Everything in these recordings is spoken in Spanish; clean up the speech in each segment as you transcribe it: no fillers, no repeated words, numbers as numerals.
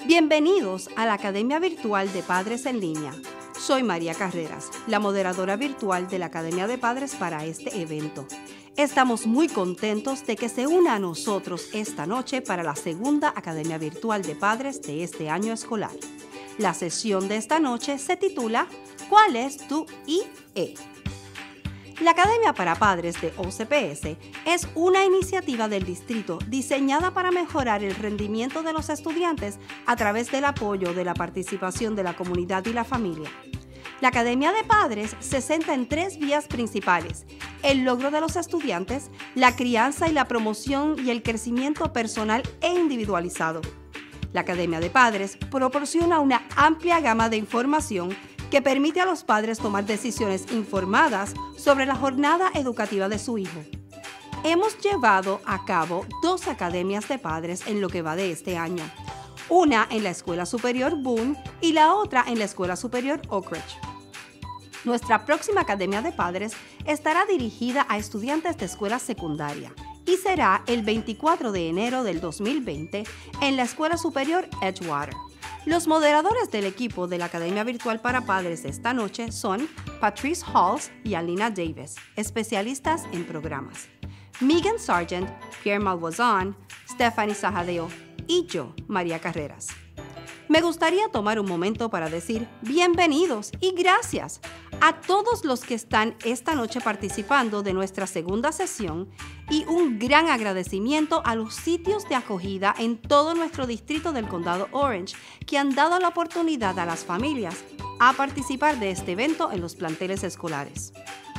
Bienvenidos a la Academia Virtual de Padres en Línea. Soy María Carreras, la moderadora virtual de la Academia de Padres para este evento. Estamos muy contentos de que se una a nosotros esta noche para la segunda Academia Virtual de Padres de este año escolar. La sesión de esta noche se titula ¿Cuál es tu IE? La Academia para Padres de OCPS es una iniciativa del distrito diseñada para mejorar el rendimiento de los estudiantes a través del apoyo de la participación de la comunidad y la familia. La Academia de Padres se centra en 3 vías principales: el logro de los estudiantes, la crianza y la promoción y el crecimiento personal e individualizado. La Academia de Padres proporciona una amplia gama de información que permite a los padres tomar decisiones informadas sobre la jornada educativa de su hijo. Hemos llevado a cabo 2 academias de padres en lo que va de este año, una en la Escuela Superior Boone y la otra en la Escuela Superior Oak Ridge. Nuestra próxima Academia de Padres estará dirigida a estudiantes de escuela secundaria y será el 24 de enero del 2020 en la Escuela Superior Edgewater. Los moderadores del equipo de la Academia Virtual para Padres de esta noche son Patrice Halls y Alina Davis, especialistas en programas, Megan Sargent, Pierre Malvoisin, Stephanie Sajadeo y yo, María Carreras. Me gustaría tomar un momento para decir bienvenidos y gracias a todos los que están esta noche participando de nuestra segunda sesión y un gran agradecimiento a los sitios de acogida en todo nuestro distrito del condado Orange que han dado la oportunidad a las familias a participar de este evento en los planteles escolares.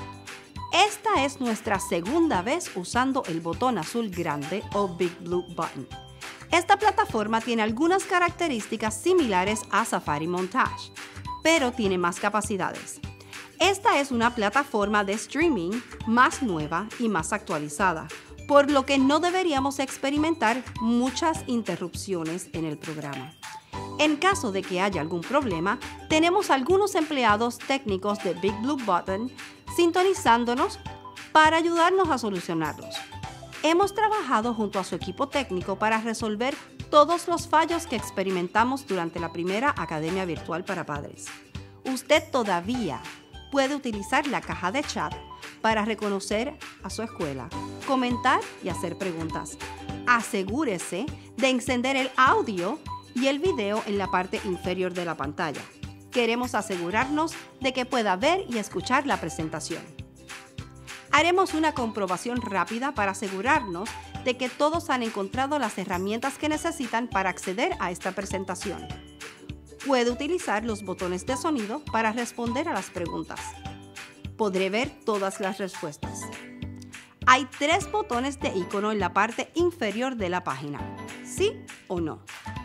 Esta es nuestra segunda vez usando el botón azul grande o Big Blue Button. Esta plataforma tiene algunas características similares a Safari Montage, pero tiene más capacidades. Esta es una plataforma de streaming más nueva y más actualizada, por lo que no deberíamos experimentar muchas interrupciones en el programa. En caso de que haya algún problema, tenemos algunos empleados técnicos de Big Blue Button sintonizándonos para ayudarnos a solucionarlos. Hemos trabajado junto a su equipo técnico para resolver todos los fallos que experimentamos durante la primera Academia Virtual para Padres. Usted todavía puede utilizar la caja de chat para reconocer a su escuela, comentar y hacer preguntas. Asegúrese de encender el audio y el video en la parte inferior de la pantalla. Queremos asegurarnos de que pueda ver y escuchar la presentación. Haremos una comprobación rápida para asegurarnos de que todos han encontrado las herramientas que necesitan para acceder a esta presentación. Puede utilizar los botones de sonido para responder a las preguntas. Podré ver todas las respuestas. Hay 3 botones de icono en la parte inferior de la página, sí o no.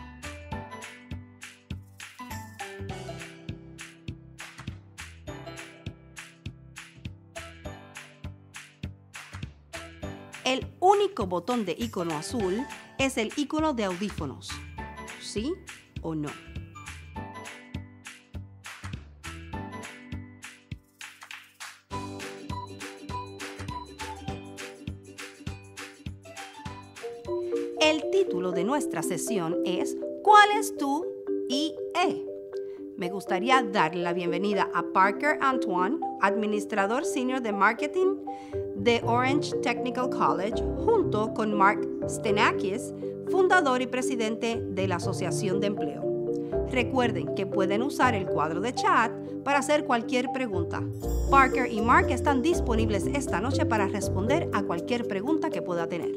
El único botón de icono azul es el icono de audífonos, ¿sí o no? El título de nuestra sesión es ¿Cuál es tu IE? Me gustaría darle la bienvenida a Parker Antoine, administrador senior de marketing de Orange Technical College, junto con Mark Stenakis, fundador y presidente de la Asociación de Empleo. Recuerden que pueden usar el cuadro de chat para hacer cualquier pregunta. Parker y Mark están disponibles esta noche para responder a cualquier pregunta que pueda tener.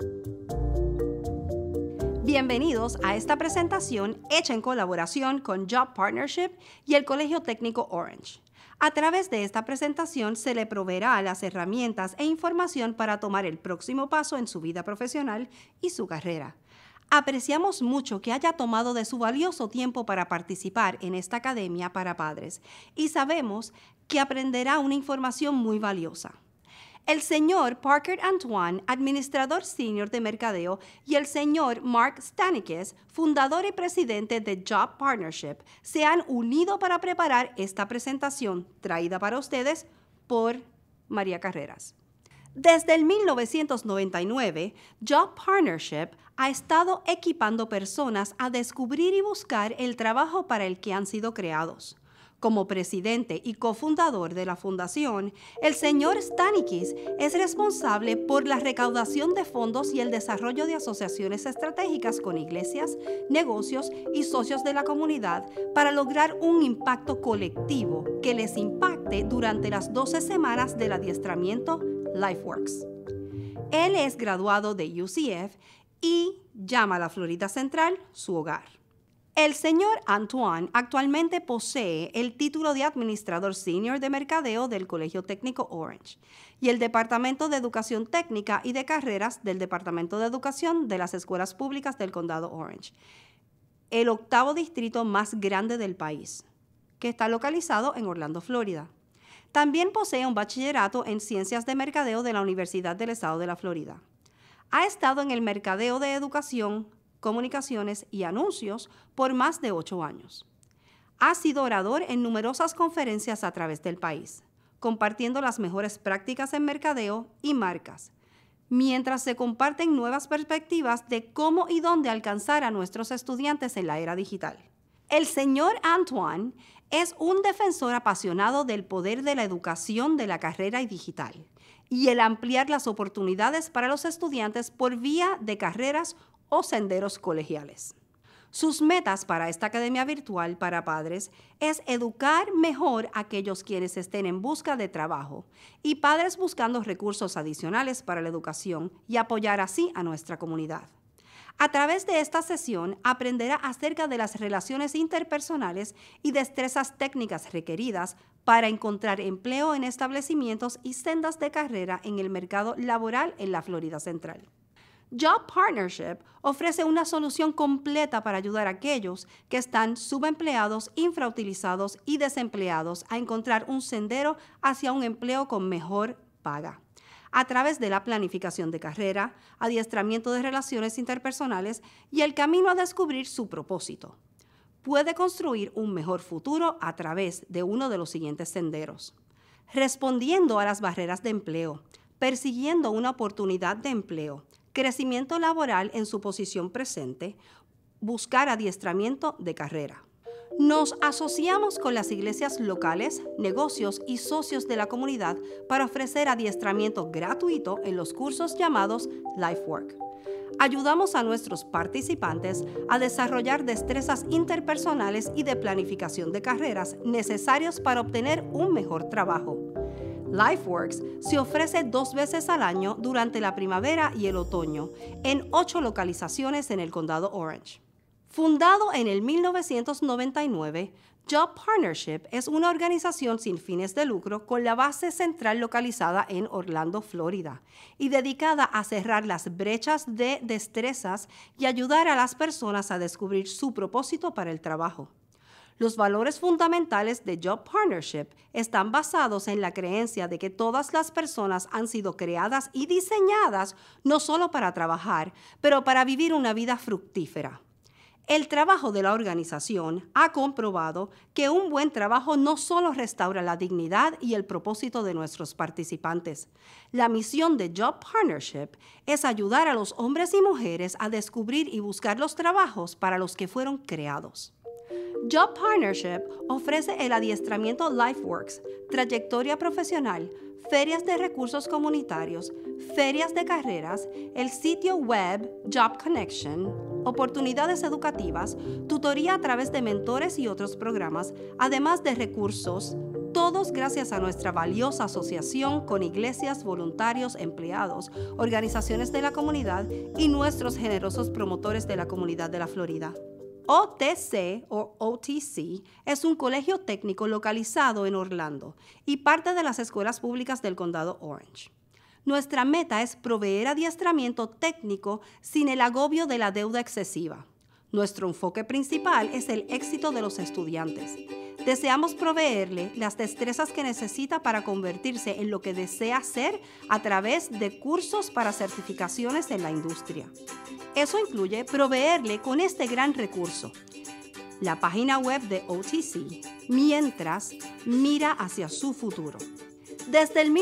Bienvenidos a esta presentación hecha en colaboración con Job Partnership y el Colegio Técnico Orange. A través de esta presentación se le proveerá las herramientas e información para tomar el próximo paso en su vida profesional y su carrera. Apreciamos mucho que haya tomado de su valioso tiempo para participar en esta Academia para Padres y sabemos que aprenderá una información muy valiosa. El señor Parker Antoine, administrador senior de mercadeo, y el señor Mark Stenakis, fundador y presidente de Job Partnership, se han unido para preparar esta presentación traída para ustedes por María Carreras. Desde el 1999, Job Partnership ha estado equipando personas a descubrir y buscar el trabajo para el que han sido creados. Como presidente y cofundador de la fundación, el señor Stanikis es responsable por la recaudación de fondos y el desarrollo de asociaciones estratégicas con iglesias, negocios y socios de la comunidad para lograr un impacto colectivo que les impacte durante las 12 semanas del adiestramiento LifeWorks. Él es graduado de UCF y llama a la Florida Central su hogar. El señor Antoine actualmente posee el título de Administrador Senior de Mercadeo del Colegio Técnico Orange y el Departamento de Educación Técnica y de Carreras del Departamento de Educación de las Escuelas Públicas del Condado Orange, el 8º distrito más grande del país, que está localizado en Orlando, Florida. También posee un bachillerato en Ciencias de Mercadeo de la Universidad del Estado de la Florida. Ha estado en el mercadeo de educación, comunicaciones y anuncios por más de 8 años. Ha sido orador en numerosas conferencias a través del país, compartiendo las mejores prácticas en mercadeo y marcas, mientras se comparten nuevas perspectivas de cómo y dónde alcanzar a nuestros estudiantes en la era digital. El señor Antoine es un defensor apasionado del poder de la educación de la carrera y digital y el ampliar las oportunidades para los estudiantes por vía de carreras o senderos colegiales. Sus metas para esta academia virtual para padres es educar mejor a aquellos quienes estén en busca de trabajo y padres buscando recursos adicionales para la educación y apoyar así a nuestra comunidad. A través de esta sesión aprenderá acerca de las relaciones interpersonales y destrezas técnicas requeridas para encontrar empleo en establecimientos y sendas de carrera en el mercado laboral en la Florida Central. Job Partnership ofrece una solución completa para ayudar a aquellos que están subempleados, infrautilizados y desempleados a encontrar un sendero hacia un empleo con mejor paga. A través de la planificación de carrera, adiestramiento de relaciones interpersonales y el camino a descubrir su propósito. Puede construir un mejor futuro a través de uno de los siguientes senderos: respondiendo a las barreras de empleo, persiguiendo una oportunidad de empleo, crecimiento laboral en su posición presente, buscar adiestramiento de carrera. Nos asociamos con las iglesias locales, negocios y socios de la comunidad para ofrecer adiestramiento gratuito en los cursos llamados LifeWork. Ayudamos a nuestros participantes a desarrollar destrezas interpersonales y de planificación de carreras necesarios para obtener un mejor trabajo. LifeWorks se ofrece 2 veces al año durante la primavera y el otoño en 8 localizaciones en el condado Orange. Fundado en el 1999, Job Partnership es una organización sin fines de lucro con la base central localizada en Orlando, Florida, y dedicada a cerrar las brechas de destrezas y ayudar a las personas a descubrir su propósito para el trabajo. Los valores fundamentales de Job Partnership están basados en la creencia de que todas las personas han sido creadas y diseñadas no solo para trabajar, pero para vivir una vida fructífera. El trabajo de la organización ha comprobado que un buen trabajo no solo restaura la dignidad y el propósito de nuestros participantes. La misión de Job Partnership es ayudar a los hombres y mujeres a descubrir y buscar los trabajos para los que fueron creados. Job Partnership ofrece el adiestramiento LifeWorks, trayectoria profesional, ferias de recursos comunitarios, ferias de carreras, el sitio web Job Connection, oportunidades educativas, tutoría a través de mentores y otros programas, además de recursos, todos gracias a nuestra valiosa asociación con iglesias, voluntarios, empleados, organizaciones de la comunidad y nuestros generosos promotores de la comunidad de la Florida. OTC o OTC es un colegio técnico localizado en Orlando y parte de las escuelas públicas del condado Orange. Nuestra meta es proveer adiestramiento técnico sin el agobio de la deuda excesiva. Nuestro enfoque principal es el éxito de los estudiantes. Deseamos proveerle las destrezas que necesita para convertirse en lo que desea ser a través de cursos para certificaciones en la industria. Eso incluye proveerle con este gran recurso, la página web de OTC, mientras mira hacia su futuro. Desde el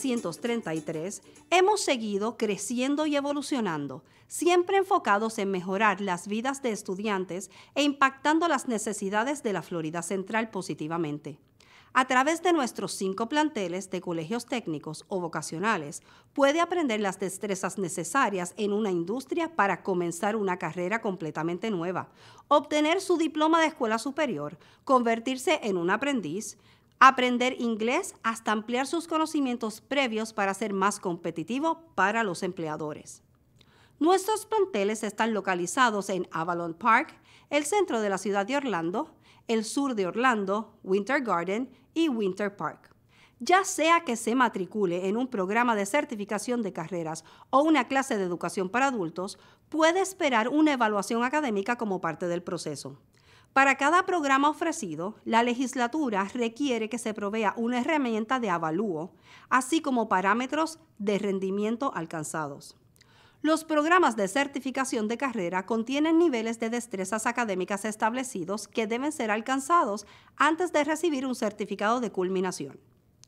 1933 hemos seguido creciendo y evolucionando, siempre enfocados en mejorar las vidas de estudiantes e impactando las necesidades de la Florida Central positivamente. A través de nuestros 5 planteles de colegios técnicos o vocacionales, puede aprender las destrezas necesarias en una industria para comenzar una carrera completamente nueva, obtener su diploma de escuela superior, convertirse en un aprendiz, aprender inglés hasta ampliar sus conocimientos previos para ser más competitivo para los empleadores. Nuestros planteles están localizados en Avalon Park, el centro de la ciudad de Orlando, el sur de Orlando, Winter Garden y Winter Park. Ya sea que se matricule en un programa de certificación de carreras o una clase de educación para adultos, puede esperar una evaluación académica como parte del proceso. Para cada programa ofrecido, la legislatura requiere que se provea una herramienta de avalúo, así como parámetros de rendimiento alcanzados. Los programas de certificación de carrera contienen niveles de destrezas académicas establecidos que deben ser alcanzados antes de recibir un certificado de culminación.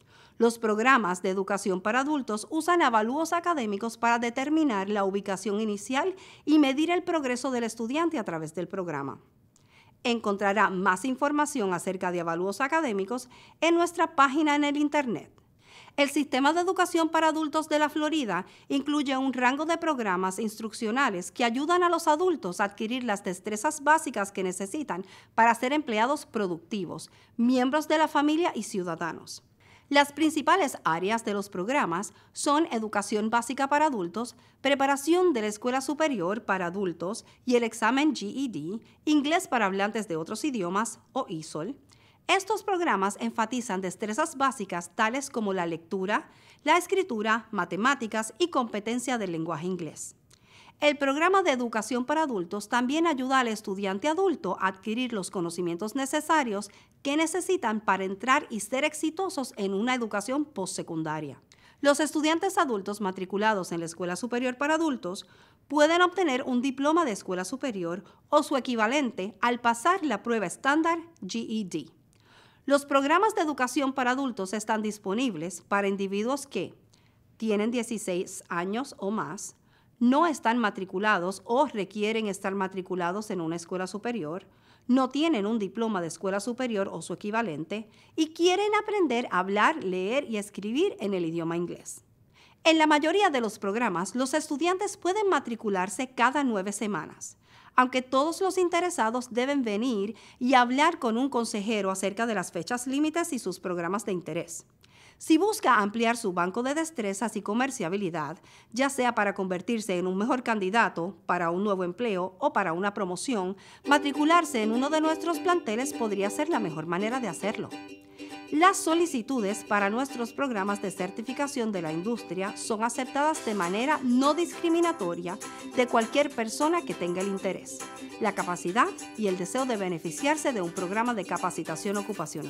Los programas de educación para adultos usan avalúos académicos para determinar la ubicación inicial y medir el progreso del estudiante a través del programa. Encontrará más información acerca de avalúos académicos en nuestra página en el Internet. El Sistema de Educación para Adultos de la Florida incluye un rango de programas instruccionales que ayudan a los adultos a adquirir las destrezas básicas que necesitan para ser empleados productivos, miembros de la familia y ciudadanos. Las principales áreas de los programas son educación básica para adultos, preparación de la escuela superior para adultos y el examen GED, inglés para hablantes de otros idiomas o ESOL. Estos programas enfatizan destrezas básicas tales como la lectura, la escritura, matemáticas y competencia del lenguaje inglés. El programa de educación para adultos también ayuda al estudiante adulto a adquirir los conocimientos necesarios que necesitan para entrar y ser exitosos en una educación postsecundaria. Los estudiantes adultos matriculados en la Escuela Superior para Adultos pueden obtener un diploma de escuela superior o su equivalente al pasar la prueba estándar GED. Los programas de educación para adultos están disponibles para individuos que tienen 16 años o más, no están matriculados o requieren estar matriculados en una escuela superior, no tienen un diploma de escuela superior o su equivalente y quieren aprender a hablar, leer y escribir en el idioma inglés. En la mayoría de los programas, los estudiantes pueden matricularse cada 9 semanas. Aunque todos los interesados deben venir y hablar con un consejero acerca de las fechas límites y sus programas de interés. Si busca ampliar su banco de destrezas y comerciabilidad, ya sea para convertirse en un mejor candidato para un nuevo empleo o para una promoción, matricularse en uno de nuestros planteles podría ser la mejor manera de hacerlo. Las solicitudes para nuestros programas de certificación de la industria son aceptadas de manera no discriminatoria de cualquier persona que tenga el interés, la capacidad y el deseo de beneficiarse de un programa de capacitación ocupacional.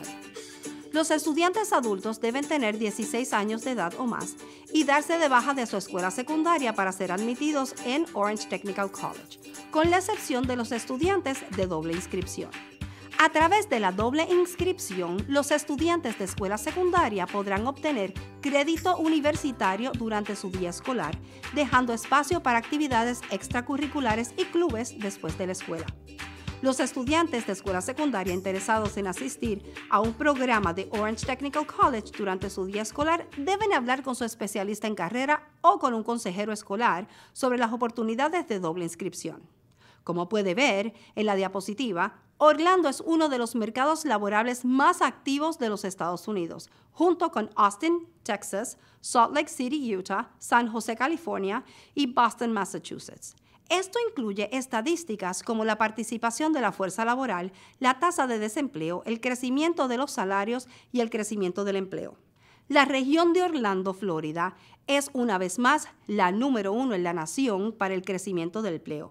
Los estudiantes adultos deben tener 16 años de edad o más y darse de baja de su escuela secundaria para ser admitidos en Orange Technical College, con la excepción de los estudiantes de doble inscripción. A través de la doble inscripción, los estudiantes de escuela secundaria podrán obtener crédito universitario durante su día escolar, dejando espacio para actividades extracurriculares y clubes después de la escuela. Los estudiantes de escuela secundaria interesados en asistir a un programa de Orange Technical College durante su día escolar deben hablar con su especialista en carrera o con un consejero escolar sobre las oportunidades de doble inscripción. Como puede ver en la diapositiva, Orlando es uno de los mercados laborables más activos de los Estados Unidos, junto con Austin, Texas, Salt Lake City, Utah, San José, California y Boston, Massachusetts. Esto incluye estadísticas como la participación de la fuerza laboral, la tasa de desempleo, el crecimiento de los salarios y el crecimiento del empleo. La región de Orlando, Florida, es una vez más la número 1 en la nación para el crecimiento del empleo.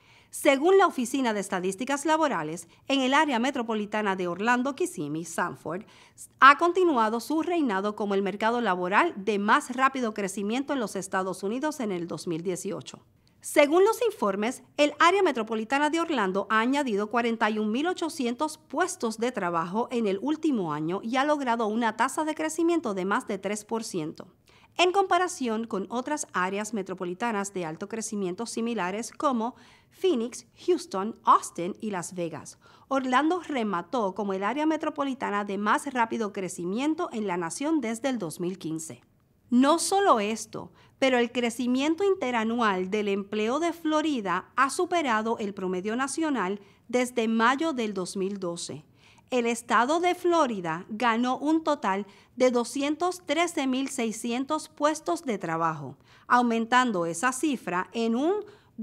Según la Oficina de Estadísticas Laborales, en el área metropolitana de Orlando-Kissimmee, Sanford, ha continuado su reinado como el mercado laboral de más rápido crecimiento en los Estados Unidos en el 2018. Según los informes, el área metropolitana de Orlando ha añadido 41.800 puestos de trabajo en el último año y ha logrado una tasa de crecimiento de más de 3%. En comparación con otras áreas metropolitanas de alto crecimiento similares como Phoenix, Houston, Austin y Las Vegas, Orlando remató como el área metropolitana de más rápido crecimiento en la nación desde el 2015. No solo esto, pero el crecimiento interanual del empleo de Florida ha superado el promedio nacional desde mayo del 2012. El estado de Florida ganó un total de 213.600 puestos de trabajo, aumentando esa cifra en un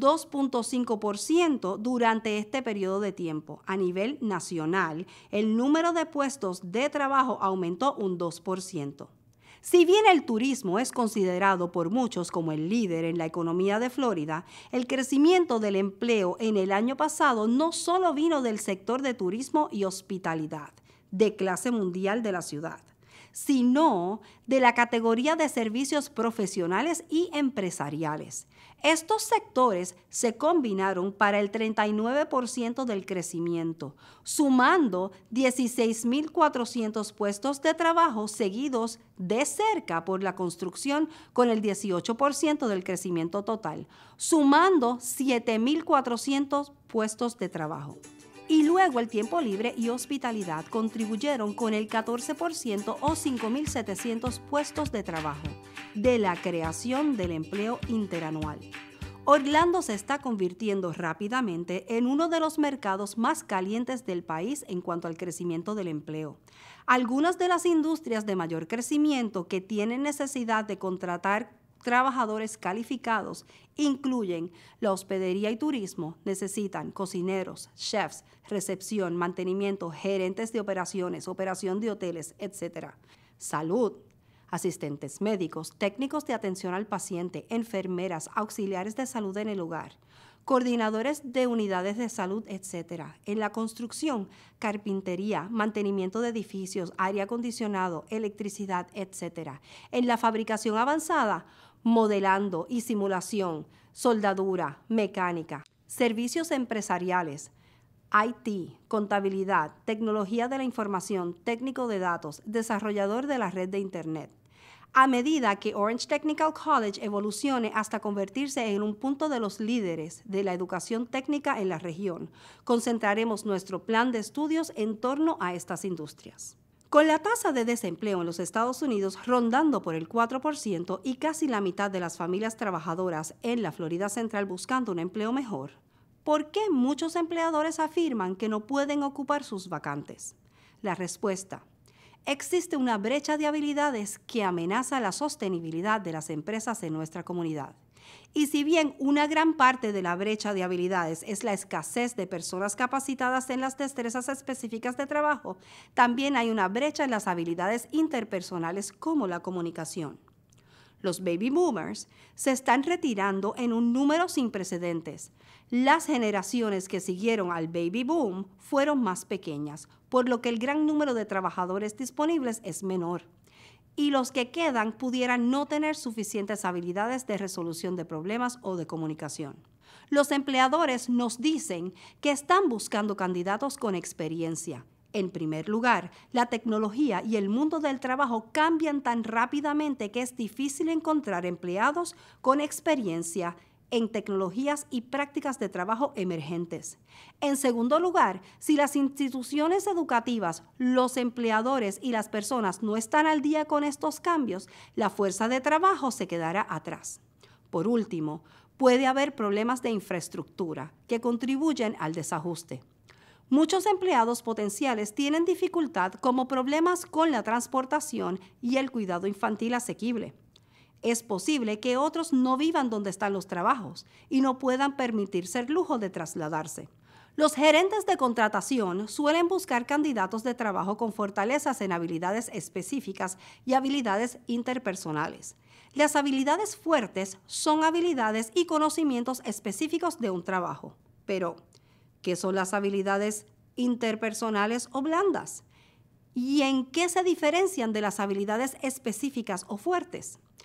2.5% durante este periodo de tiempo. A nivel nacional, el número de puestos de trabajo aumentó un 2%. Si bien el turismo es considerado por muchos como el líder en la economía de Florida, el crecimiento del empleo en el año pasado no solo vino del sector de turismo y hospitalidad, de clase mundial de la ciudad, sino de la categoría de servicios profesionales y empresariales. Estos sectores se combinaron para el 39% del crecimiento, sumando 16.400 puestos de trabajo seguidos de cerca por la construcción con el 18% del crecimiento total, sumando 7.400 puestos de trabajo. Y luego el tiempo libre y hospitalidad contribuyeron con el 14% o 5.700 puestos de trabajo de la creación del empleo interanual. Orlando se está convirtiendo rápidamente en uno de los mercados más calientes del país en cuanto al crecimiento del empleo. Algunas de las industrias de mayor crecimiento que tienen necesidad de contratar trabajadores calificados incluyen la hospedería y turismo, necesitan cocineros, chefs, recepción, mantenimiento, gerentes de operaciones, operación de hoteles, etc. Salud, asistentes médicos, técnicos de atención al paciente, enfermeras, auxiliares de salud en el hogar, coordinadores de unidades de salud, etc. En la construcción, carpintería, mantenimiento de edificios, aire acondicionado, electricidad, etc. En la fabricación avanzada, modelando y simulación, soldadura, mecánica, servicios empresariales, IT, contabilidad, tecnología de la información, técnico de datos, desarrollador de la red de Internet. A medida que Orange Technical College evolucione hasta convertirse en un punto de los líderes de la educación técnica en la región, concentraremos nuestro plan de estudios en torno a estas industrias. Con la tasa de desempleo en los Estados Unidos rondando por el 4% y casi la mitad de las familias trabajadoras en la Florida Central buscando un empleo mejor, ¿por qué muchos empleadores afirman que no pueden ocupar sus vacantes? La respuesta: existe una brecha de habilidades que amenaza la sostenibilidad de las empresas en nuestra comunidad. Y si bien una gran parte de la brecha de habilidades es la escasez de personas capacitadas en las destrezas específicas de trabajo, también hay una brecha en las habilidades interpersonales como la comunicación. Los baby boomers se están retirando en un número sin precedentes. Las generaciones que siguieron al baby boom fueron más pequeñas, por lo que el gran número de trabajadores disponibles es menor. Y los que quedan pudieran no tener suficientes habilidades de resolución de problemas o de comunicación. Los empleadores nos dicen que están buscando candidatos con experiencia. En primer lugar, la tecnología y el mundo del trabajo cambian tan rápidamente que es difícil encontrar empleados con experiencia en tecnologías y prácticas de trabajo emergentes. En segundo lugar, si las instituciones educativas, los empleadores y las personas no están al día con estos cambios, la fuerza de trabajo se quedará atrás. Por último, puede haber problemas de infraestructura que contribuyen al desajuste. Muchos empleados potenciales tienen dificultad como problemas con la transportación y el cuidado infantil asequible. Es posible que otros no vivan donde están los trabajos y no puedan permitirse el lujo de trasladarse. Los gerentes de contratación suelen buscar candidatos de trabajo con fortalezas en habilidades específicas y habilidades interpersonales. Las habilidades fuertes son habilidades y conocimientos específicos de un trabajo. Pero, ¿qué son las habilidades interpersonales o blandas? ¿Y en qué se diferencian de las habilidades específicas o fuertes?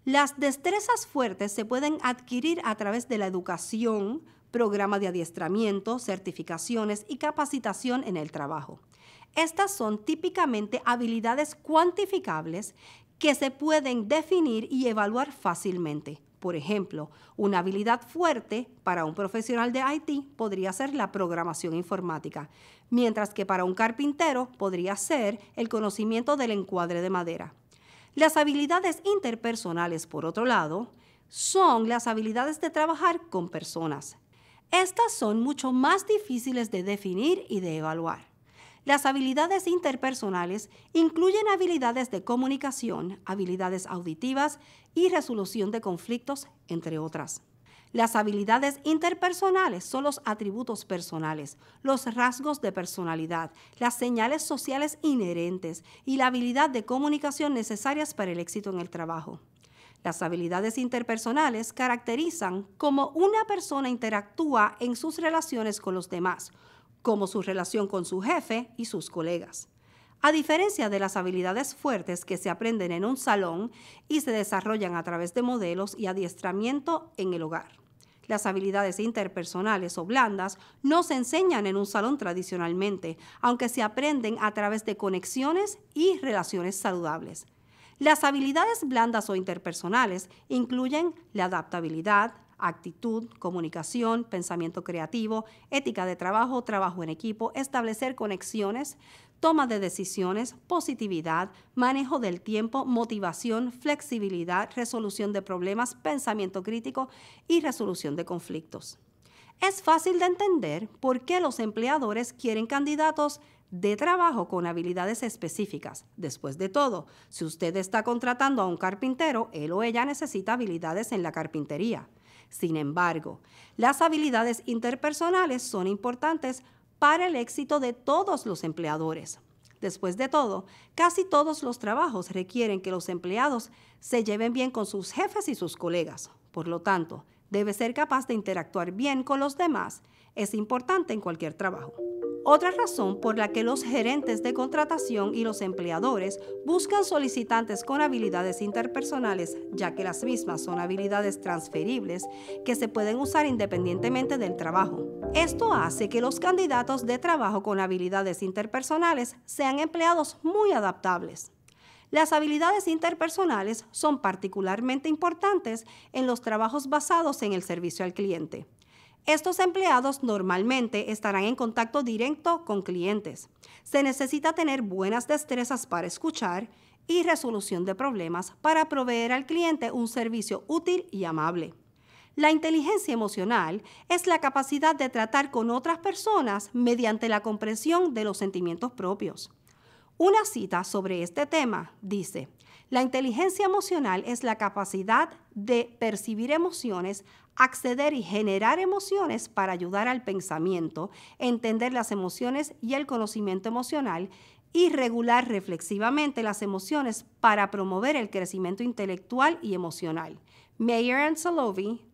Las destrezas fuertes se pueden adquirir a través de la educación, programas de adiestramiento, certificaciones y capacitación en el trabajo. Estas son típicamente habilidades cuantificables que se pueden definir y evaluar fácilmente. Por ejemplo, una habilidad fuerte para un profesional de IT podría ser la programación informática, mientras que para un carpintero podría ser el conocimiento del encuadre de madera. Las habilidades interpersonales, por otro lado, son las habilidades de trabajar con personas. Estas son mucho más difíciles de definir y de evaluar. Las habilidades interpersonales incluyen habilidades de comunicación, habilidades auditivas y resolución de conflictos, entre otras. Las habilidades interpersonales son los atributos personales, los rasgos de personalidad, las señales sociales inherentes y la habilidad de comunicación necesarias para el éxito en el trabajo. Las habilidades interpersonales caracterizan cómo una persona interactúa en sus relaciones con los demás, como su relación con su jefe y sus colegas. A diferencia de las habilidades fuertes que se aprenden en un salón y se desarrollan a través de modelos y adiestramiento en el hogar. Las habilidades interpersonales o blandas no se enseñan en un salón tradicionalmente, aunque se aprenden a través de conexiones y relaciones saludables. Las habilidades blandas o interpersonales incluyen la adaptabilidad, actitud, comunicación, pensamiento creativo, ética de trabajo, trabajo en equipo, establecer conexiones, toma de decisiones, positividad, manejo del tiempo, motivación, flexibilidad, resolución de problemas, pensamiento crítico y resolución de conflictos. Es fácil de entender por qué los empleadores quieren candidatos de trabajo con habilidades específicas. Después de todo, si usted está contratando a un carpintero, él o ella necesita habilidades en la carpintería. Sin embargo, las habilidades interpersonales son importantes para el éxito de todos los empleadores. Después de todo, casi todos los trabajos requieren que los empleados se lleven bien con sus jefes y sus colegas. Por lo tanto, debe ser capaz de interactuar bien con los demás. Es importante en cualquier trabajo. Otra razón por la que los gerentes de contratación y los empleadores buscan solicitantes con habilidades interpersonales, ya que las mismas son habilidades transferibles que se pueden usar independientemente del trabajo. Esto hace que los candidatos de trabajo con habilidades interpersonales sean empleados muy adaptables. Las habilidades interpersonales son particularmente importantes en los trabajos basados en el servicio al cliente. Estos empleados normalmente estarán en contacto directo con clientes. Se necesita tener buenas destrezas para escuchar y resolución de problemas para proveer al cliente un servicio útil y amable. La inteligencia emocional es la capacidad de tratar con otras personas mediante la comprensión de los sentimientos propios. Una cita sobre este tema dice: la inteligencia emocional es la capacidad de percibir emociones, acceder y generar emociones para ayudar al pensamiento, entender las emociones y el conocimiento emocional y regular reflexivamente las emociones para promover el crecimiento intelectual y emocional. Mayer and Salovey,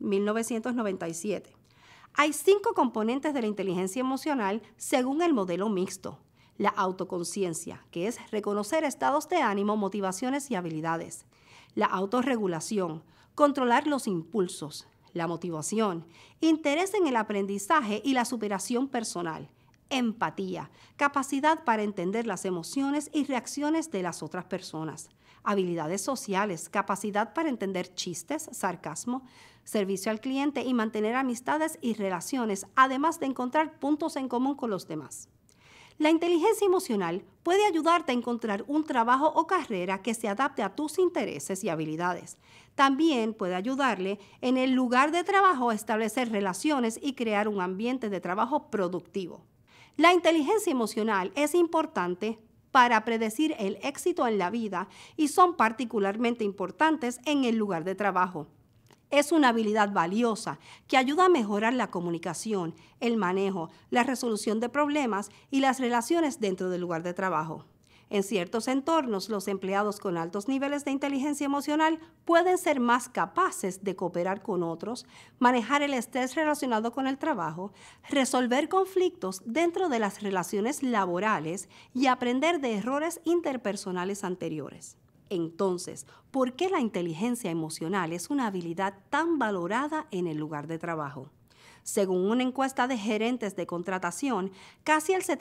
1997. Hay 5 componentes de la inteligencia emocional según el modelo mixto. La autoconciencia, que es reconocer estados de ánimo, motivaciones y habilidades. La autorregulación, controlar los impulsos. La motivación, interés en el aprendizaje y la superación personal. Empatía, capacidad para entender las emociones y reacciones de las otras personas. Habilidades sociales, capacidad para entender chistes, sarcasmo, servicio al cliente y mantener amistades y relaciones, además de encontrar puntos en común con los demás. La inteligencia emocional puede ayudarte a encontrar un trabajo o carrera que se adapte a tus intereses y habilidades. También puede ayudarle en el lugar de trabajo a establecer relaciones y crear un ambiente de trabajo productivo. La inteligencia emocional es importante para predecir el éxito en la vida y son particularmente importantes en el lugar de trabajo. Es una habilidad valiosa que ayuda a mejorar la comunicación, el manejo, la resolución de problemas y las relaciones dentro del lugar de trabajo. En ciertos entornos, los empleados con altos niveles de inteligencia emocional pueden ser más capaces de cooperar con otros, manejar el estrés relacionado con el trabajo, resolver conflictos dentro de las relaciones laborales y aprender de errores interpersonales anteriores. Entonces, ¿por qué la inteligencia emocional es una habilidad tan valorada en el lugar de trabajo? Según una encuesta de gerentes de contratación, casi el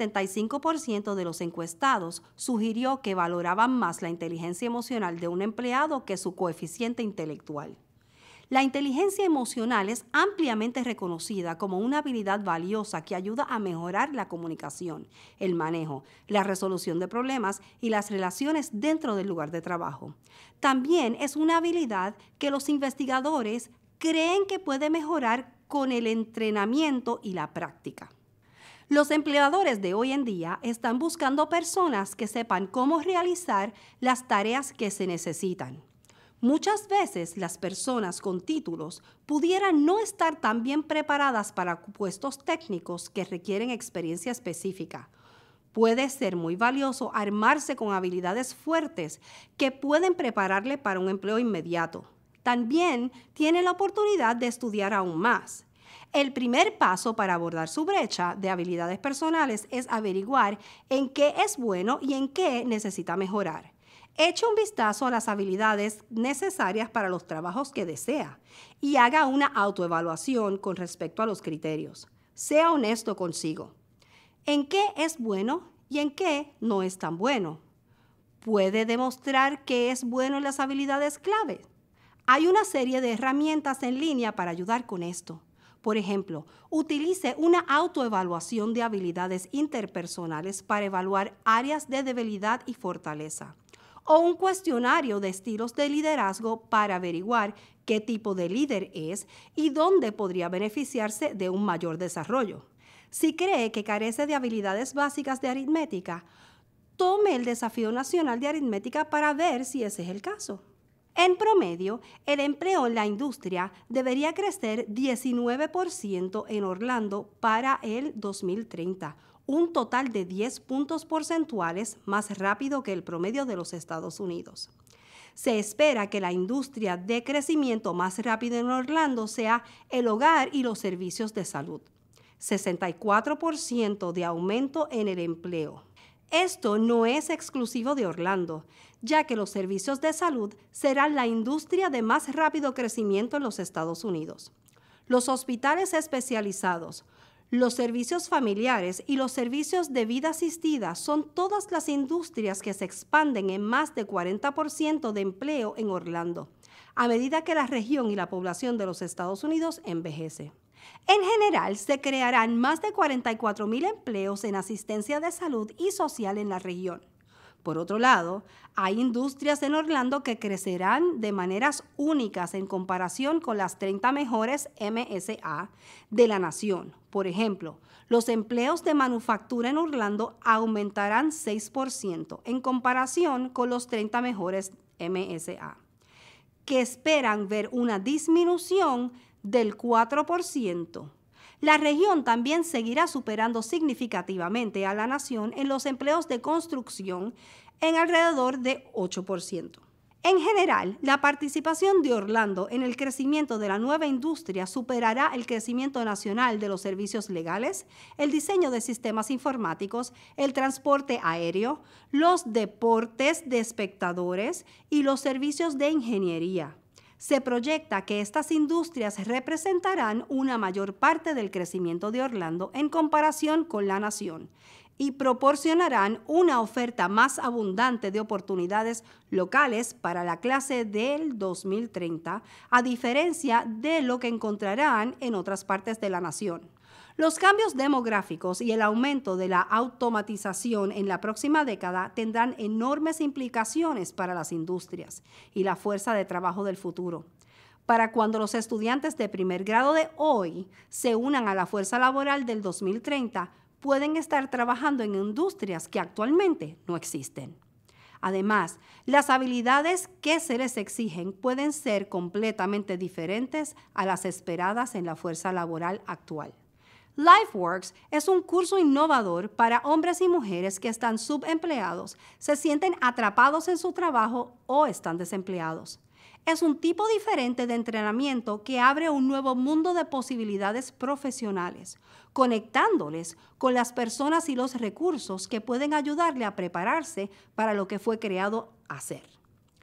75% de los encuestados sugirió que valoraban más la inteligencia emocional de un empleado que su coeficiente intelectual. La inteligencia emocional es ampliamente reconocida como una habilidad valiosa que ayuda a mejorar la comunicación, el manejo, la resolución de problemas y las relaciones dentro del lugar de trabajo. También es una habilidad que los investigadores creen que puede mejorar con el entrenamiento y la práctica. Los empleadores de hoy en día están buscando personas que sepan cómo realizar las tareas que se necesitan. Muchas veces las personas con títulos pudieran no estar tan bien preparadas para puestos técnicos que requieren experiencia específica. Puede ser muy valioso armarse con habilidades fuertes que pueden prepararle para un empleo inmediato. También tiene la oportunidad de estudiar aún más. El primer paso para abordar su brecha de habilidades personales es averiguar en qué es bueno y en qué necesita mejorar. Eche un vistazo a las habilidades necesarias para los trabajos que desea y haga una autoevaluación con respecto a los criterios. Sea honesto consigo. ¿En qué es bueno y en qué no es tan bueno? ¿Puede demostrar que es bueno en las habilidades clave? Hay una serie de herramientas en línea para ayudar con esto. Por ejemplo, utilice una autoevaluación de habilidades interpersonales para evaluar áreas de debilidad y fortaleza, o un cuestionario de estilos de liderazgo para averiguar qué tipo de líder es y dónde podría beneficiarse de un mayor desarrollo. Si cree que carece de habilidades básicas de aritmética, tome el desafío nacional de aritmética para ver si ese es el caso. En promedio, el empleo en la industria debería crecer 19% en Orlando para el 2030, un total de 10 puntos porcentuales más rápido que el promedio de los Estados Unidos. Se espera que la industria de crecimiento más rápido en Orlando sea el hogar y los servicios de salud. 64% de aumento en el empleo. Esto no es exclusivo de Orlando, ya que los servicios de salud serán la industria de más rápido crecimiento en los Estados Unidos. Los hospitales especializados, los servicios familiares y los servicios de vida asistida son todas las industrias que se expanden en más de 40% de empleo en Orlando, a medida que la región y la población de los Estados Unidos envejece. En general, se crearán más de 44,000 empleos en asistencia de salud y social en la región. Por otro lado, hay industrias en Orlando que crecerán de maneras únicas en comparación con las 30 mejores MSA de la nación. Por ejemplo, los empleos de manufactura en Orlando aumentarán 6% en comparación con los 30 mejores MSA, que esperan ver una disminución del 4%. La región también seguirá superando significativamente a la nación en los empleos de construcción en alrededor de 8%. En general, la participación de Orlando en el crecimiento de la nueva industria superará el crecimiento nacional de los servicios legales, el diseño de sistemas informáticos, el transporte aéreo, los deportes de espectadores y los servicios de ingeniería. Se proyecta que estas industrias representarán una mayor parte del crecimiento de Orlando en comparación con la nación y proporcionarán una oferta más abundante de oportunidades locales para la clase del 2030, a diferencia de lo que encontrarán en otras partes de la nación. Los cambios demográficos y el aumento de la automatización en la próxima década tendrán enormes implicaciones para las industrias y la fuerza de trabajo del futuro. Para cuando los estudiantes de primer grado de hoy se unan a la fuerza laboral del 2030, pueden estar trabajando en industrias que actualmente no existen. Además, las habilidades que se les exigen pueden ser completamente diferentes a las esperadas en la fuerza laboral actual. LifeWorks es un curso innovador para hombres y mujeres que están subempleados, se sienten atrapados en su trabajo o están desempleados. Es un tipo diferente de entrenamiento que abre un nuevo mundo de posibilidades profesionales, conectándoles con las personas y los recursos que pueden ayudarle a prepararse para lo que fue creado a hacer.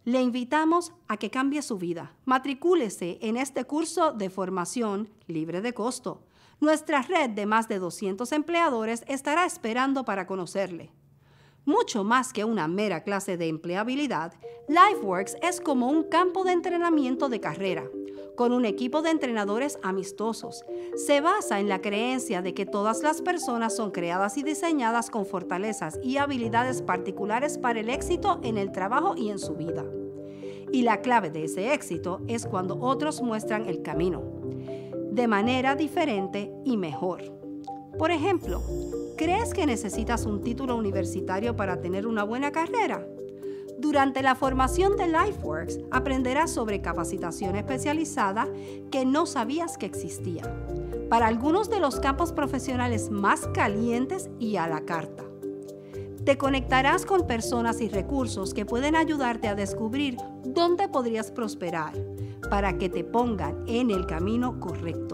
Le invitamos a que cambie su vida. Matricúlese en este curso de formación libre de costo. Nuestra red de más de 200 empleadores estará esperando para conocerle. Mucho más que una mera clase de empleabilidad, LifeWorks es como un campo de entrenamiento de carrera, con un equipo de entrenadores amistosos. Se basa en la creencia de que todas las personas son creadas y diseñadas con fortalezas y habilidades particulares para el éxito en el trabajo y en su vida. Y la clave de ese éxito es cuando otros muestran el camino, de manera diferente y mejor. Por ejemplo, ¿crees que necesitas un título universitario para tener una buena carrera? Durante la formación de LifeWorks aprenderás sobre capacitación especializada que no sabías que existía, para algunos de los campos profesionales más calientes y a la carta. Te conectarás con personas y recursos que pueden ayudarte a descubrir dónde podrías prosperar para que te pongan en el camino correcto.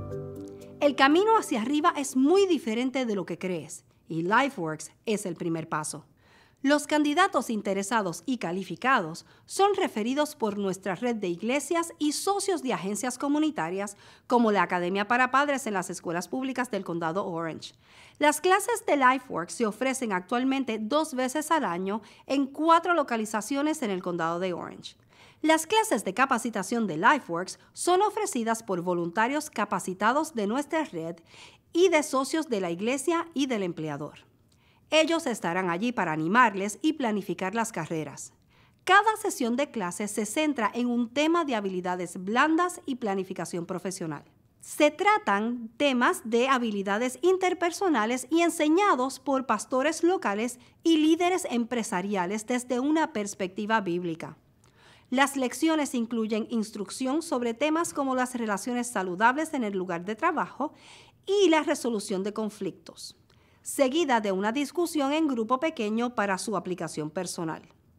El camino hacia arriba es muy diferente de lo que crees y LifeWorks es el primer paso. Los candidatos interesados y calificados son referidos por nuestra red de iglesias y socios de agencias comunitarias como la Academia para Padres en las escuelas públicas del Condado Orange. Las clases de LifeWorks se ofrecen actualmente 2 veces al año en 4 localizaciones en el Condado de Orange. Las clases de capacitación de LifeWorks son ofrecidas por voluntarios capacitados de nuestra red y de socios de la iglesia y del empleador. Ellos estarán allí para animarles y planificar las carreras. Cada sesión de clase se centra en un tema de habilidades blandas y planificación profesional. Se tratan temas de habilidades interpersonales y enseñados por pastores locales y líderes empresariales desde una perspectiva bíblica. Las lecciones incluyen instrucción sobre temas como las relaciones saludables en el lugar de trabajo y la resolución de conflictos, seguida de una discusión en grupo pequeño para su aplicación personal.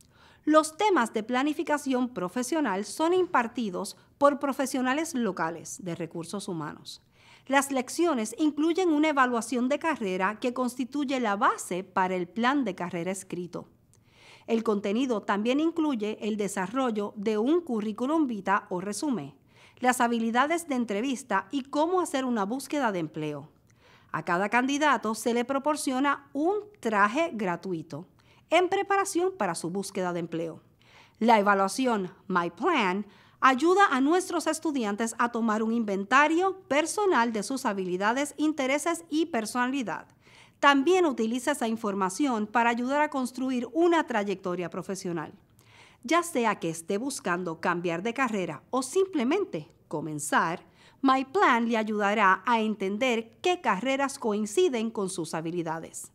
Los temas de planificación profesional son impartidos por profesionales locales de recursos humanos. Las lecciones incluyen una evaluación de carrera que constituye la base para el plan de carrera escrito. El contenido también incluye el desarrollo de un currículum vitae o resumen, las habilidades de entrevista y cómo hacer una búsqueda de empleo. A cada candidato se le proporciona un traje gratuito en preparación para su búsqueda de empleo. La evaluación My Plan ayuda a nuestros estudiantes a tomar un inventario personal de sus habilidades, intereses y personalidad. También utiliza esa información para ayudar a construir una trayectoria profesional. Ya sea que esté buscando cambiar de carrera o simplemente comenzar, My Plan le ayudará a entender qué carreras coinciden con sus habilidades.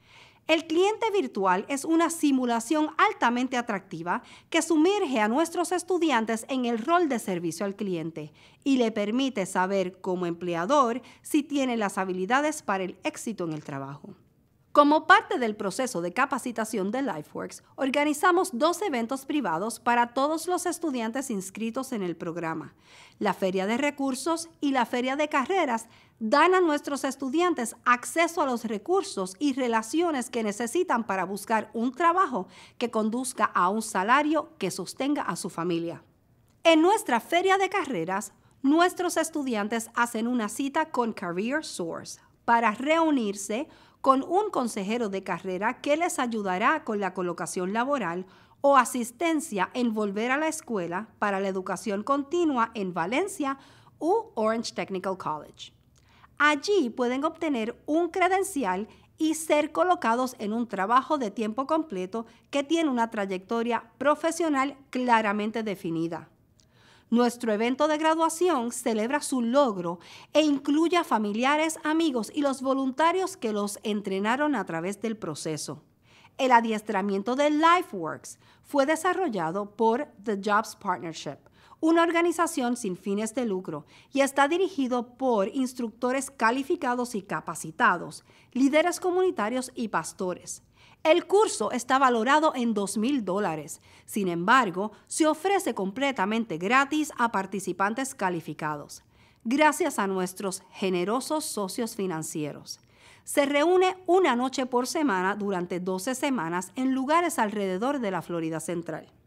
El cliente virtual es una simulación altamente atractiva que sumerge a nuestros estudiantes en el rol de servicio al cliente y le permite saber como empleador si tiene las habilidades para el éxito en el trabajo. Como parte del proceso de capacitación de LifeWorks, organizamos 2 eventos privados para todos los estudiantes inscritos en el programa. La Feria de Recursos y la Feria de Carreras dan a nuestros estudiantes acceso a los recursos y relaciones que necesitan para buscar un trabajo que conduzca a un salario que sostenga a su familia. En nuestra Feria de Carreras, nuestros estudiantes hacen una cita con Career Source para reunirse con un consejero de carrera que les ayudará con la colocación laboral o asistencia en volver a la escuela para la educación continua en Valencia u Orange Technical College. Allí pueden obtener un credencial y ser colocados en un trabajo de tiempo completo que tiene una trayectoria profesional claramente definida. Nuestro evento de graduación celebra su logro e incluye a familiares, amigos y los voluntarios que los entrenaron a través del proceso. El adiestramiento de LifeWorks fue desarrollado por The Jobs Partnership, una organización sin fines de lucro, y está dirigido por instructores calificados y capacitados, líderes comunitarios y pastores. El curso está valorado en $2,000. Sin embargo, se ofrece completamente gratis a participantes calificados, gracias a nuestros generosos socios financieros. Se reúne una noche por semana durante 12 semanas en lugares alrededor de la Florida Central.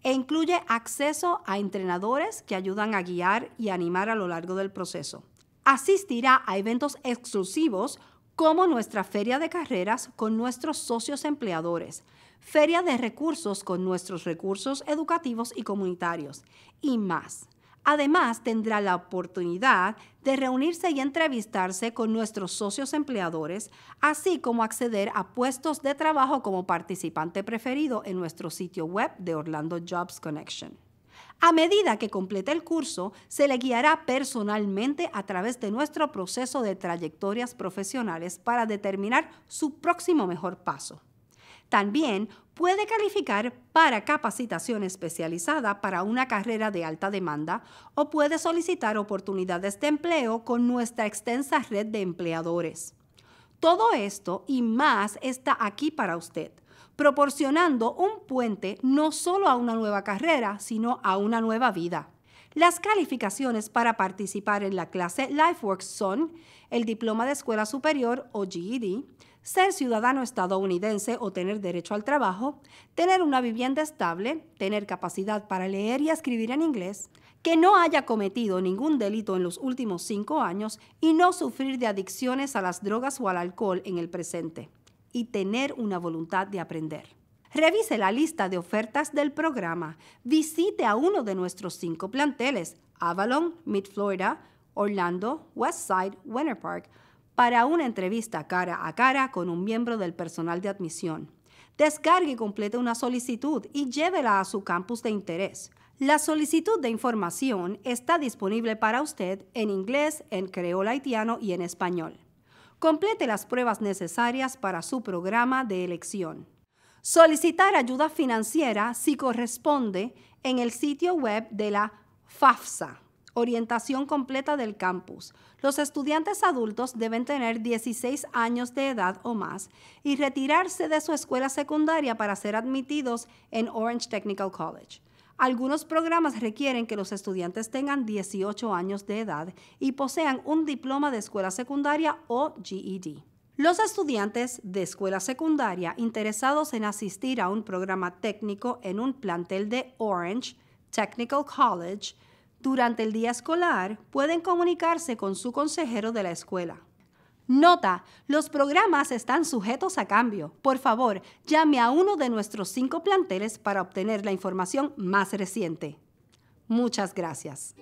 e incluye acceso a entrenadores que ayudan a guiar y animar a lo largo del proceso. Asistirá a eventos exclusivos como nuestra feria de carreras con nuestros socios empleadores, feria de recursos con nuestros recursos educativos y comunitarios, y más. Además, tendrá la oportunidad de reunirse y entrevistarse con nuestros socios empleadores, así como acceder a puestos de trabajo como participante preferido en nuestro sitio web de Orlando Jobs Connection. A medida que complete el curso, se le guiará personalmente a través de nuestro proceso de trayectorias profesionales para determinar su próximo mejor paso. También puede calificar para capacitación especializada para una carrera de alta demanda o puede solicitar oportunidades de empleo con nuestra extensa red de empleadores. Todo esto y más está aquí para usted, proporcionando un puente no solo a una nueva carrera, sino a una nueva vida. Las calificaciones para participar en la clase LifeWorks son el diploma de escuela superior o GED, ser ciudadano estadounidense o tener derecho al trabajo, tener una vivienda estable, tener capacidad para leer y escribir en inglés, que no haya cometido ningún delito en los últimos 5 años y no sufrir de adicciones a las drogas o al alcohol en el presente, y tener una voluntad de aprender. Revise la lista de ofertas del programa, visite a uno de nuestros 5 planteles, Avalon, Mid-Florida, Orlando, Westside, Winter Park, para una entrevista cara a cara con un miembro del personal de admisión. Descargue y complete una solicitud y llévela a su campus de interés. La solicitud de información está disponible para usted en inglés, en creol haitiano y en español. Complete las pruebas necesarias para su programa de elección. Solicitar ayuda financiera si corresponde en el sitio web de la FAFSA. Orientación completa del campus. Los estudiantes adultos deben tener 16 años de edad o más y retirarse de su escuela secundaria para ser admitidos en Orange Technical College. Algunos programas requieren que los estudiantes tengan 18 años de edad y posean un diploma de escuela secundaria o GED. Los estudiantes de escuela secundaria interesados en asistir a un programa técnico en un plantel de Orange Technical College durante el día escolar pueden comunicarse con su consejero de la escuela. Nota, los programas están sujetos a cambio. Por favor, llame a uno de nuestros 5 planteles para obtener la información más reciente. Muchas gracias.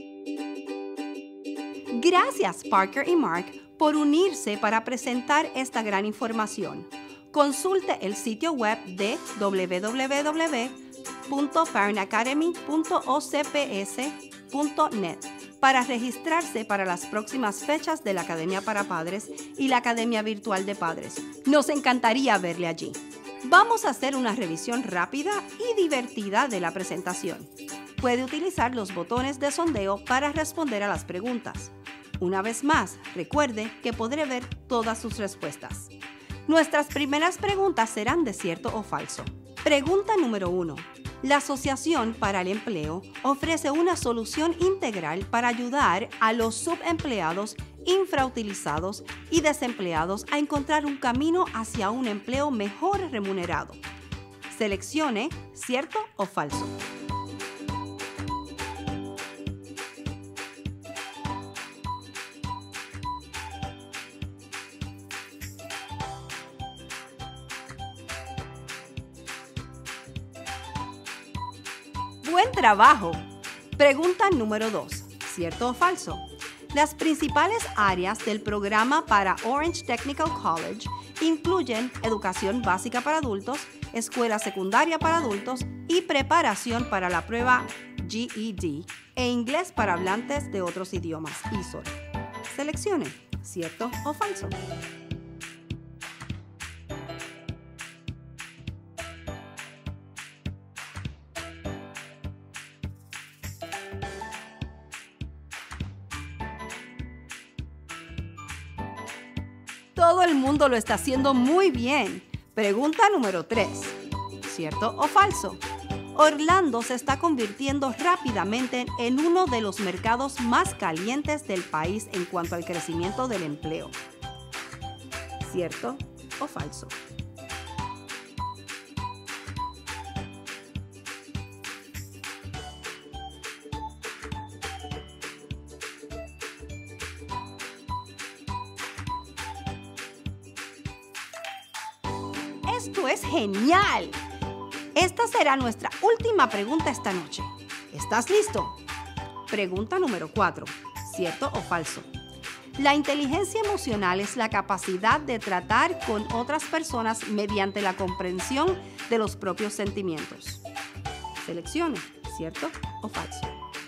Gracias, Parker y Mark, por unirse para presentar esta gran información. Consulte el sitio web de www.parentacademy.ocps.net para registrarse para las próximas fechas de la Academia para Padres y la Academia Virtual de Padres. Nos encantaría verle allí. Vamos a hacer una revisión rápida y divertida de la presentación. Puede utilizar los botones de sondeo para responder a las preguntas. Una vez más, recuerde que podré ver todas sus respuestas. Nuestras primeras preguntas serán de cierto o falso. Pregunta número 1. La Asociación para el Empleo ofrece una solución integral para ayudar a los subempleados, infrautilizados y desempleados a encontrar un camino hacia un empleo mejor remunerado. Seleccione cierto o falso. ¡Buen trabajo! Pregunta número 2. ¿Cierto o falso? Las principales áreas del programa para Orange Technical College incluyen educación básica para adultos, escuela secundaria para adultos y preparación para la prueba GED e inglés para hablantes de otros idiomas, ISOL. Seleccione ¿cierto o falso? Todo el mundo lo está haciendo muy bien. Pregunta número 3. ¿Cierto o falso? Orlando se está convirtiendo rápidamente en uno de los mercados más calientes del país en cuanto al crecimiento del empleo. ¿Cierto o falso? Esto es genial. Esta será nuestra última pregunta esta noche. ¿Estás listo? Pregunta número 4. ¿Cierto o falso? La inteligencia emocional es la capacidad de tratar con otras personas mediante la comprensión de los propios sentimientos. Seleccione, ¿cierto o falso?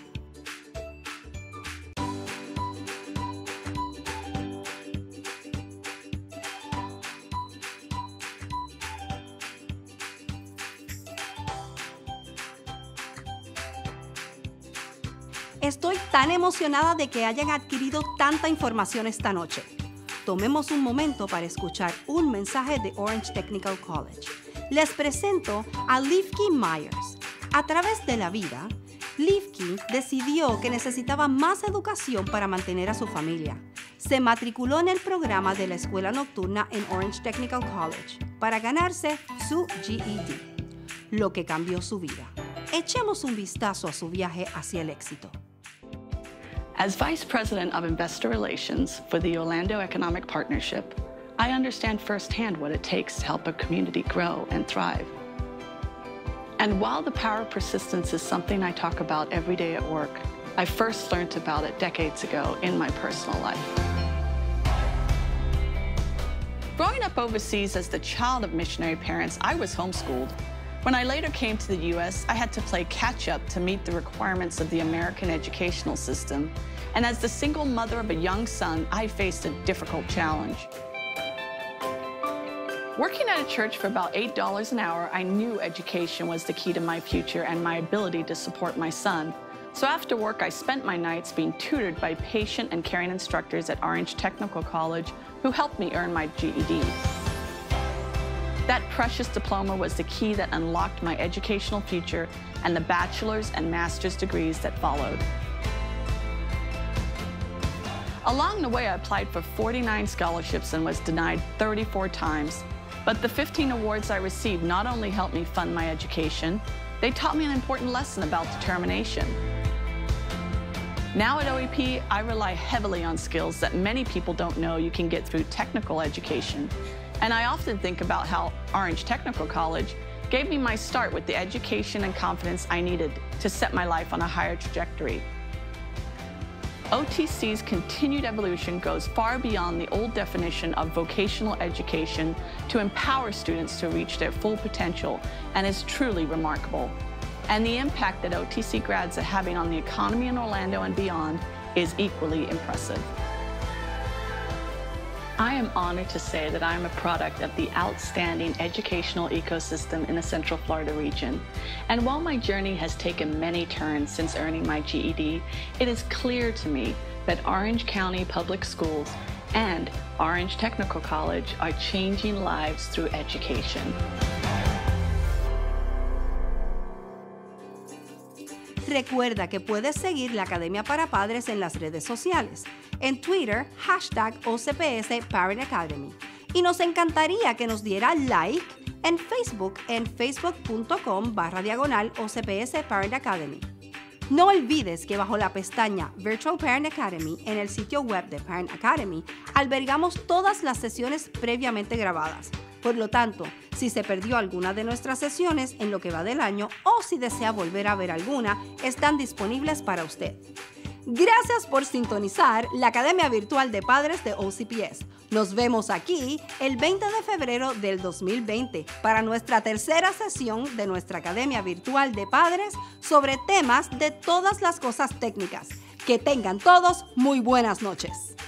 Estoy tan emocionada de que hayan adquirido tanta información esta noche. Tomemos un momento para escuchar un mensaje de Orange Technical College. Les presento a Lifke Myers. A través de la vida, Lifke decidió que necesitaba más educación para mantener a su familia. Se matriculó en el programa de la escuela nocturna en Orange Technical College para ganarse su GED, lo que cambió su vida. Echemos un vistazo a su viaje hacia el éxito. As Vice President of Investor Relations for the Orlando Economic Partnership, I understand firsthand what it takes to help a community grow and thrive. And while the power of persistence is something I talk about every day at work, I first learned about it decades ago in my personal life. Growing up overseas as the child of missionary parents, I was homeschooled. When I later came to the U.S., I had to play catch-up to meet the requirements of the American educational system. And as the single mother of a young son, I faced a difficult challenge. Working at a church for about $8 an hour, I knew education was the key to my future and my ability to support my son. So after work, I spent my nights being tutored by patient and caring instructors at Orange Technical College who helped me earn my GED. That precious diploma was the key that unlocked my educational future and the bachelor's and master's degrees that followed. Along the way, I applied for 49 scholarships and was denied 34 times. But the 15 awards I received not only helped me fund my education, they taught me an important lesson about determination. Now at OEP, I rely heavily on skills that many people don't know you can get through technical education. And I often think about how Orange Technical College gave me my start with the education and confidence I needed to set my life on a higher trajectory. OTC's continued evolution goes far beyond the old definition of vocational education to empower students to reach their full potential and is truly remarkable. And the impact that OTC grads are having on the economy in Orlando and beyond is equally impressive. I am honored to say that I am a product of the outstanding educational ecosystem in the Central Florida region. And while my journey has taken many turns since earning my GED, it is clear to me that Orange County Public Schools and Orange Technical College are changing lives through education. Recuerda que puedes seguir la Academia para Padres en las redes sociales. En Twitter, #OCPS Parent Academy. Y nos encantaría que nos diera like en Facebook en facebook.com/OCPS Parent Academy. No olvides que bajo la pestaña Virtual Parent Academy en el sitio web de Parent Academy albergamos todas las sesiones previamente grabadas. Por lo tanto, si se perdió alguna de nuestras sesiones en lo que va del año o si desea volver a ver alguna, están disponibles para usted. Gracias por sintonizar la Academia Virtual de Padres de OCPS. Nos vemos aquí el 20 de febrero del 2020 para nuestra tercera sesión de nuestra Academia Virtual de Padres sobre temas de todas las cosas técnicas. Que tengan todos muy buenas noches.